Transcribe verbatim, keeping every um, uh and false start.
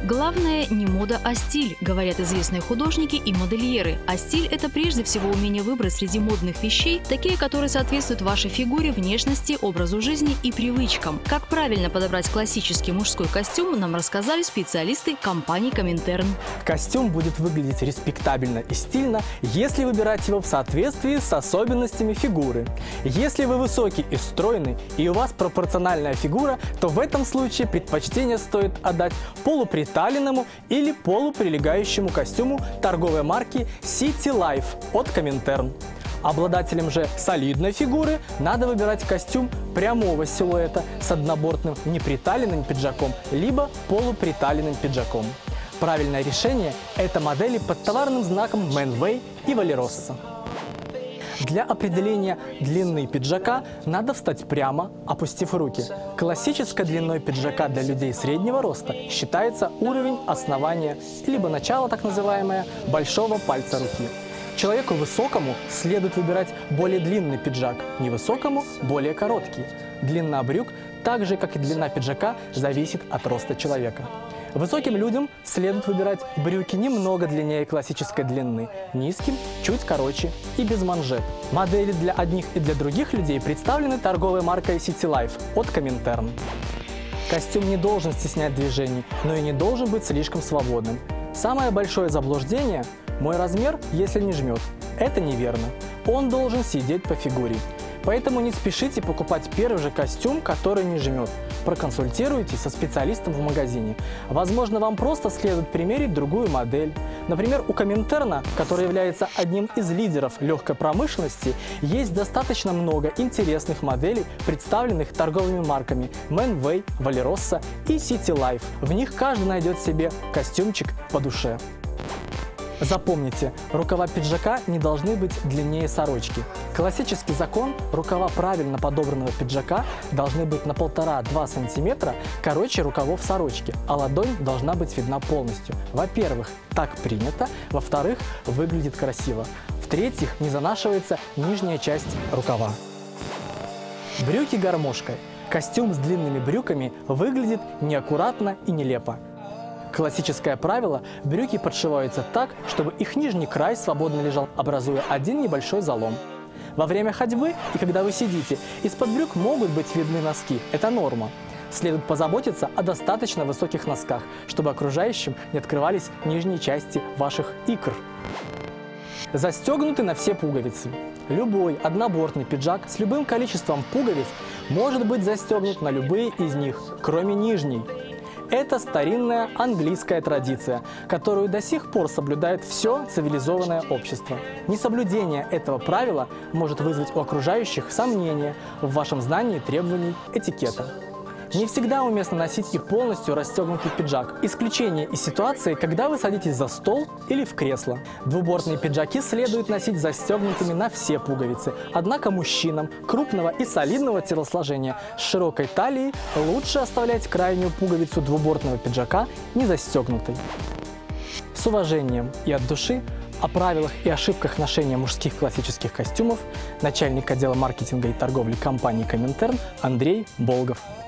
Главное не мода, а стиль, говорят известные художники и модельеры. А стиль – это прежде всего умение выбрать среди модных вещей такие, которые соответствуют вашей фигуре, внешности, образу жизни и привычкам. Как правильно подобрать классический мужской костюм, нам рассказали специалисты компании Коминтерн. Костюм будет выглядеть респектабельно и стильно, если выбирать его в соответствии с особенностями фигуры. Если вы высокий и стройный, и у вас пропорциональная фигура, то в этом случае предпочтение стоит отдать полуприталенному или полуприлегающему костюму торговой марки City Life от Коминтерн. Обладателям же солидной фигуры надо выбирать костюм прямого силуэта с однобортным неприталенным пиджаком либо полуприталенным пиджаком. Правильное решение – это модели под товарным знаком Manway и Valerosa. Для определения длины пиджака надо встать прямо, опустив руки. Классической длиной пиджака для людей среднего роста считается уровень основания, либо начало, так называемое, большого пальца руки. Человеку высокому следует выбирать более длинный пиджак, невысокому – более короткий. Длина брюк, так же как и длина пиджака, зависит от роста человека. Высоким людям следует выбирать брюки немного длиннее классической длины, низким – чуть короче и без манжет. Модели для одних и для других людей представлены торговой маркой City Life от Коминтерн. Костюм не должен стеснять движений, но и не должен быть слишком свободным. Самое большое заблуждение – мой размер, если не жмет. Это неверно. Он должен сидеть по фигуре. Поэтому не спешите покупать первый же костюм, который не жмет. Проконсультируйтесь со специалистом в магазине. Возможно, вам просто следует примерить другую модель. Например, у Коминтерна, который является одним из лидеров легкой промышленности, есть достаточно много интересных моделей, представленных торговыми марками Manway, Valerosa и City Life. В них каждый найдет себе костюмчик по душе. Запомните, рукава пиджака не должны быть длиннее сорочки. Классический закон – рукава правильно подобранного пиджака должны быть на полтора-два сантиметра короче рукавов сорочки, а ладонь должна быть видна полностью. Во-первых, так принято, во-вторых, выглядит красиво, в-третьих, не занашивается нижняя часть рукава. Брюки гармошкой. Костюм с длинными брюками выглядит неаккуратно и нелепо. Классическое правило – брюки подшиваются так, чтобы их нижний край свободно лежал, образуя один небольшой залом. Во время ходьбы и когда вы сидите, из-под брюк могут быть видны носки – это норма. Следует позаботиться о достаточно высоких носках, чтобы окружающим не открывались нижние части ваших икр. Застегнуты на все пуговицы. Любой однобортный пиджак с любым количеством пуговиц может быть застегнут на любые из них, кроме нижней. Это старинная английская традиция, которую до сих пор соблюдает все цивилизованное общество. Несоблюдение этого правила может вызвать у окружающих сомнения в вашем знании требований этикета. Не всегда уместно носить и полностью расстегнутый пиджак. Исключение из ситуации, когда вы садитесь за стол или в кресло. Двубортные пиджаки следует носить застегнутыми на все пуговицы. Однако мужчинам крупного и солидного телосложения с широкой талией лучше оставлять крайнюю пуговицу двубортного пиджака не застегнутой. С уважением и от души о правилах и ошибках ношения мужских классических костюмов начальник отдела маркетинга и торговли компании Коминтерн Андрей Болгов.